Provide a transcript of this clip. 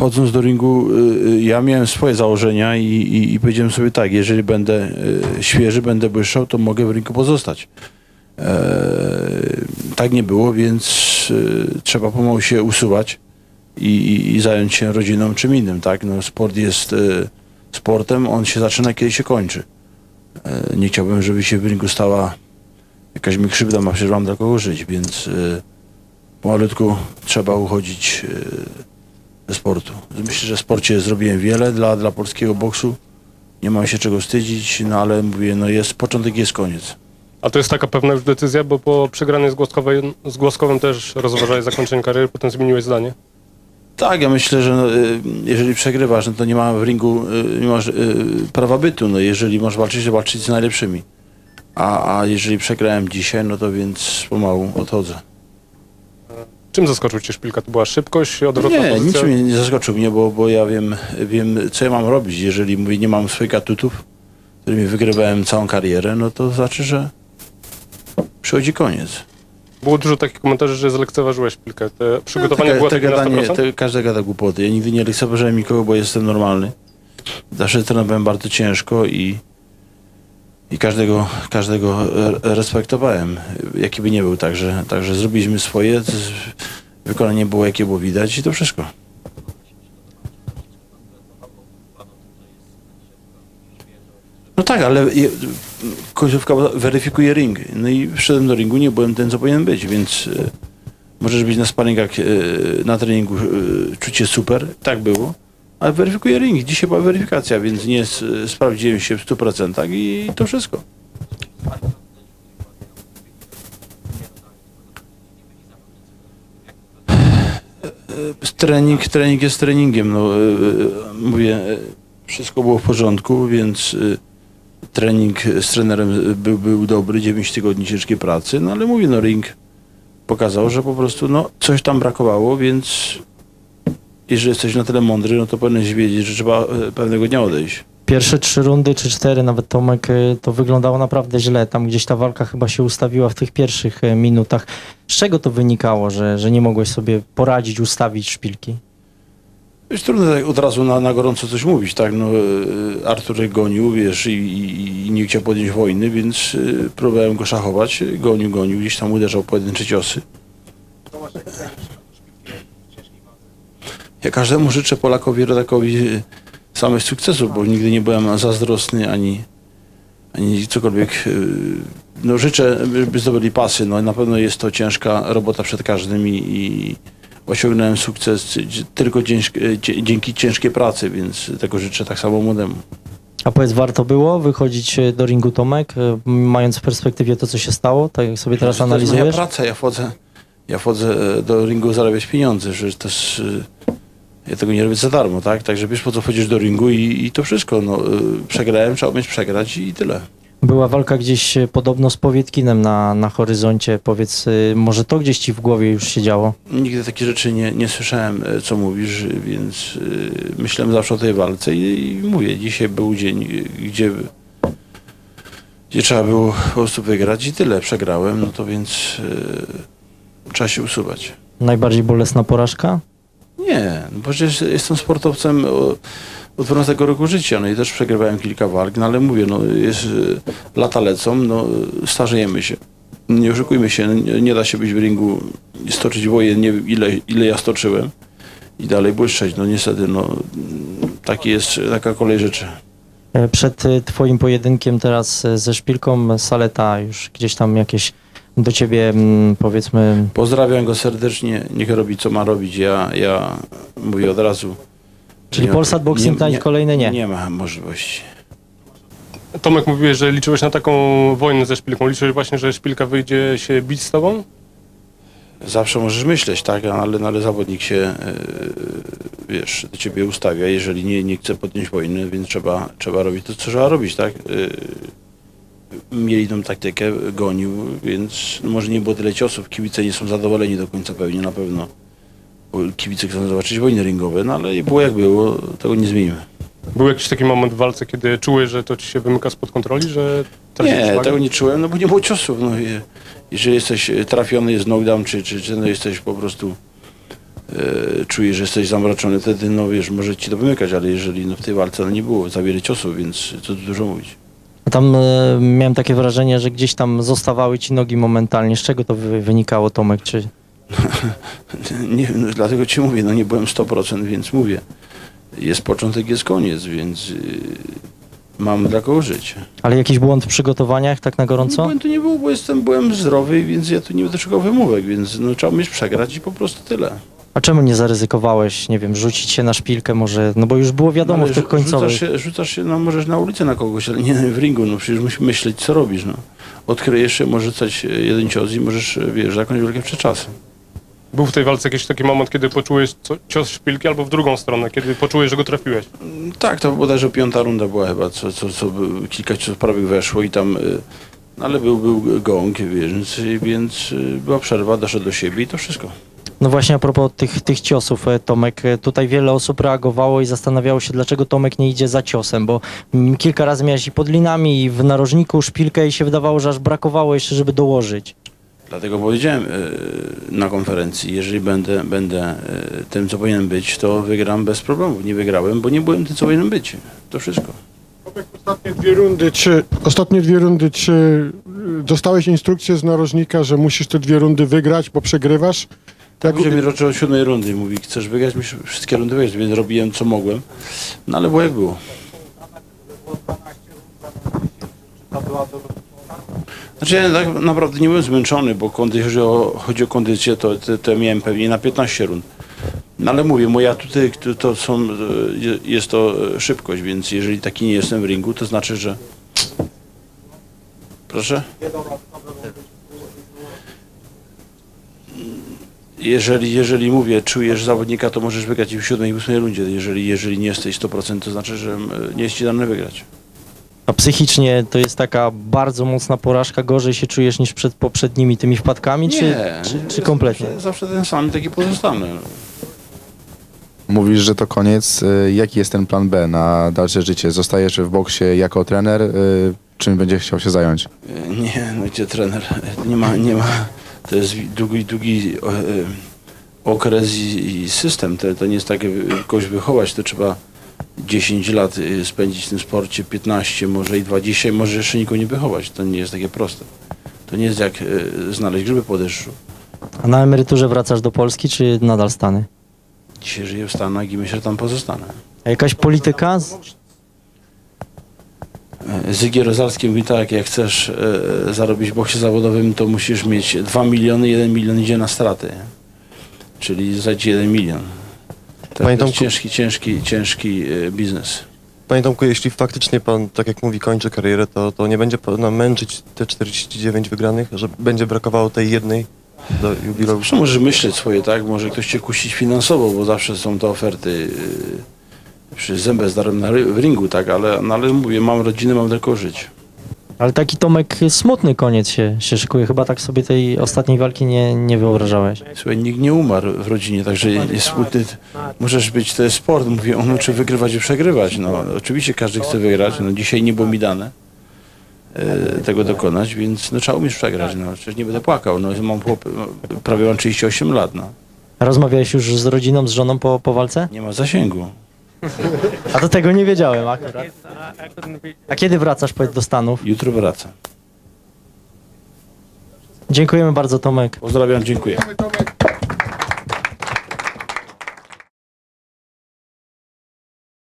Wchodząc do ringu, ja miałem swoje założenia i powiedziałem sobie tak, jeżeli będę świeży, będę błyszczał, to mogę w ringu pozostać. Tak nie było, więc trzeba pomału się usuwać i zająć się rodziną czym innym, tak? No, sport jest sportem, on się zaczyna, kiedy się kończy. Nie chciałbym, żeby się w ringu stała jakaś mi krzywda, a przecież mam dla kogo żyć, więc pomalutku trzeba uchodzić ze sportu. Myślę, że w sporcie zrobiłem wiele dla polskiego boksu. Nie mam się czego wstydzić, no ale mówię, no jest początek, jest koniec. A to jest taka pewna już decyzja, bo po przegranej z Głoskowem też rozważałeś zakończenie kariery, potem zmieniłeś zdanie? Tak, ja myślę, że no, jeżeli przegrywasz, no to nie ma w ringu nie masz, prawa bytu. No, jeżeli masz walczyć, to walczyć z najlepszymi. A jeżeli przegrałem dzisiaj, no to więc pomału odchodzę. Czym zaskoczył cię Szpilka? To była szybkość, odwrotna Nie, pozycja? nic mnie nie zaskoczył mnie, bo ja wiem, co ja mam robić. Jeżeli mówię, nie mam swoich atutów, którymi wygrywałem całą karierę, no to znaczy, że przychodzi koniec. Było dużo takich komentarzy, że zlekceważyłeś Szpilkę. Te przygotowanie było takie na 100%? Każdy gada głupoty. Ja nigdy nie lekceważyłem nikogo, bo jestem normalny. Zawsze trenowałem bardzo ciężko i każdego respektowałem, jaki by nie był. Także zrobiliśmy swoje, wykonanie było jakie było widać i to wszystko. No tak, ale końcówka weryfikuje ring. No i wszedłem do ringu, nie byłem ten, co powinien być, więc możesz być na sparingach, na treningu, czucie super, tak było, ale weryfikuje ring. Dzisiaj była weryfikacja, więc nie sprawdziłem się w 100% i to wszystko. Trening jest treningiem. No, mówię, wszystko było w porządku, więc trening z trenerem był dobry, 9 tygodni ciężkiej pracy, no ale mówię, no ring pokazał, że po prostu no, coś tam brakowało, więc jeżeli jesteś na tyle mądry, no to powinieneś wiedzieć, że trzeba pewnego dnia odejść. Pierwsze 3 rundy, czy 4, nawet Tomek, to wyglądało naprawdę źle. Tam gdzieś ta walka chyba się ustawiła w tych pierwszych minutach. Z czego to wynikało, że nie mogłeś sobie poradzić, ustawić Szpilki? Jest trudno tak od razu na gorąco coś mówić, tak? No, Artur gonił, wiesz, i nie chciał podjąć wojny, więc próbowałem go szachować. Gonił, gdzieś tam uderzał pojedyncze ciosy. Ja każdemu życzę, Polakowi, rodakowi samych sukcesów, bo nigdy nie byłem zazdrosny ani cokolwiek. No, życzę, by zdobyli pasy. No, na pewno jest to ciężka robota przed każdym i osiągnąłem sukces tylko dzięki ciężkiej pracy, więc tego życzę tak samo młodemu. A powiedz, warto było wychodzić do ringu, Tomek, mając w perspektywie to, co się stało? Tak jak sobie teraz analizujesz? To jest moja praca, ja wchodzę do ringu zarabiać pieniądze, że to jest, ja tego nie robię za darmo, tak? Także wiesz, po co wchodzisz do ringu i to wszystko. No, przegrałem, trzeba umieć przegrać i tyle. Była walka gdzieś podobno z Powietkinem na horyzoncie. Powiedz, może to gdzieś ci w głowie już się działo? Nigdy takich rzeczy nie słyszałem, co mówisz, więc myślałem zawsze o tej walce i mówię, dzisiaj był dzień, gdzie trzeba było po prostu wygrać i tyle. Przegrałem, no to więc trzeba się usuwać. Najbardziej bolesna porażka? Nie, no przecież jestem sportowcem od 12 roku życia, no i też przegrywałem kilka walk, no ale mówię, no lata lecą, no starzejemy się. Nie oszukujmy się, nie da się być w ringu i stoczyć wojen, nie wiem ile ja stoczyłem i dalej błyszczeć, no niestety, no taka kolej rzeczy. Przed twoim pojedynkiem teraz ze Szpilką, Saleta już gdzieś tam jakieś do ciebie, powiedzmy... Pozdrawiam go serdecznie, niech robi co ma robić, ja mówię od razu. Czyli Polsat Boxing Night kolejne nie? Nie ma możliwości. Tomek, mówiłeś, że liczyłeś na taką wojnę ze Szpilką. Liczyłeś właśnie, że Szpilka wyjdzie się bić z tobą? Zawsze możesz myśleć, tak, ale zawodnik się, wiesz, do ciebie ustawia, jeżeli nie chce podjąć wojny, więc trzeba robić to, co trzeba robić, tak. Mieli tą taktykę, gonił, więc może nie było tyle ciosów, kibice nie są zadowoleni do końca pewnie, na pewno. Bo kibice chcą zobaczyć wojny ringowe, no ale było jak było, tego nie zmienimy. Był jakiś taki moment w walce, kiedy czułeś, że to ci się wymyka spod kontroli, że... Nie, tego nie czułem, no bo nie było ciosów. No, jeżeli jesteś trafiony, jest knockdown, czy no, jesteś po prostu czujesz, że jesteś zamroczony, wtedy no wiesz, może ci to wymykać, ale jeżeli no, w tej walce no, nie było za wiele ciosów, więc co tu dużo mówić. Tam miałem takie wrażenie, że gdzieś tam zostawały ci nogi momentalnie. Z czego to wynikało, Tomek? Czy... Nie wiem, no, dlatego ci mówię, no nie byłem 100%, więc mówię. Jest początek, jest koniec, więc mam dla kogo żyć. Ale jakiś błąd w przygotowaniach, tak na gorąco? Błędu nie było, bo byłem zdrowy, więc ja tu nie będę szukał wymówek, więc no, trzeba umieć przegrać i po prostu tyle. A czemu nie zaryzykowałeś, nie wiem, rzucić się na szpilkę może? No bo już było wiadomo w tych końcowych. Rzucasz się, no możesz na ulicę na kogoś, ale nie w ringu, no przecież musisz myśleć, co robisz, no. Odkryjesz się, możesz rzucać jeden cios i możesz, wiesz, zakończyć wielkie przeczasy. Był w tej walce jakiś taki moment, kiedy poczułeś cios szpilki albo w drugą stronę, kiedy poczułeś, że go trafiłeś? Tak, to bodajże 5. runda była chyba, co kilka ciosów prawych weszło i tam, no, ale był gong, więc była przerwa, doszedł do siebie i to wszystko. No właśnie a propos tych ciosów, Tomek, tutaj wiele osób reagowało i zastanawiało się, dlaczego Tomek nie idzie za ciosem, bo kilka razy miałeś i pod linami, i w narożniku szpilkę i się wydawało, że aż brakowało jeszcze, żeby dołożyć. Dlatego powiedziałem na konferencji, jeżeli będę tym, co powinien być, to wygram bez problemu. Nie wygrałem, bo nie byłem tym, co powinien być. To wszystko. Ostatnie dwie rundy, czy dostałeś instrukcję z narożnika, że musisz te 2 rundy wygrać, bo przegrywasz? Tak, gdzie mnie roczył od 7. rundy. Mówi, chcesz wygrać? Musisz wszystkie rundy wygrać, więc robiłem, co mogłem. No ale było jak było. Znaczy ja tak naprawdę nie byłem zmęczony, bo jeżeli chodzi o kondycję, to miałem pewnie na 15 rund. No ale mówię, moja tutaj jest to szybkość, więc jeżeli taki nie jestem w ringu, to znaczy, że... Proszę? Jeżeli mówię, czujesz zawodnika, to możesz wygrać i w 7. i 8. rundzie. Jeżeli nie jesteś 100%, to znaczy, że nie jest ci dane wygrać. A psychicznie to jest taka bardzo mocna porażka, gorzej się czujesz niż przed poprzednimi tymi wpadkami, czy kompletnie? Zawsze ten sam, taki pozostanę. Mówisz, że to koniec. Jaki jest ten plan B na dalsze życie? Zostajesz w boksie jako trener? Czym będziesz chciał się zająć? Nie, no gdzie trener? Nie ma. To jest długi okres i system. To nie jest tak, kogoś wychować, to trzeba 10 lat spędzić w tym sporcie, 15, może i 20, i może jeszcze nikogo nie wychować. To nie jest takie proste. To nie jest jak znaleźć grzyby po deszczu. A na emeryturze wracasz do Polski, czy nadal Stany? Dzisiaj żyję w Stanach i myślę, że tam pozostanę. A jakaś polityka? Zygier Rozalski mówi tak, jak chcesz zarobić w boksie zawodowym, to musisz mieć 2 miliony, 1 milion idzie na straty. Czyli za 1 milion. To jest ciężki biznes. Panie Tomku, jeśli faktycznie pan, tak jak mówi, kończy karierę, to nie będzie pana męczyć te 49 wygranych, że będzie brakowało tej jednej do jubileuszu? Możesz myśleć swoje, tak? Może ktoś cię kusić finansowo, bo zawsze są te oferty przy zębę zdarłem w ringu, tak? Ale mówię, mam rodzinę, mam tylko żyć. Ale taki, Tomek, smutny koniec się szykuje. Chyba tak sobie tej ostatniej walki nie wyobrażałeś. Słuchaj, nikt nie umarł w rodzinie, także jest smutny. Możesz być, to jest sport. Mówię, on uczy wygrywać i przegrywać. No, oczywiście każdy chce wygrać. No, dzisiaj nie było mi dane tego dokonać, więc no, trzeba umieć przegrać. No, przecież nie będę płakał. No, prawie mam 38 lat. No. Rozmawiałeś już z rodziną, z żoną po walce? Nie ma zasięgu. A do tego nie wiedziałem akurat. A kiedy wracasz, powiedz, do Stanów? Jutro wracam. Dziękujemy bardzo, Tomek. Pozdrawiam, dziękuję.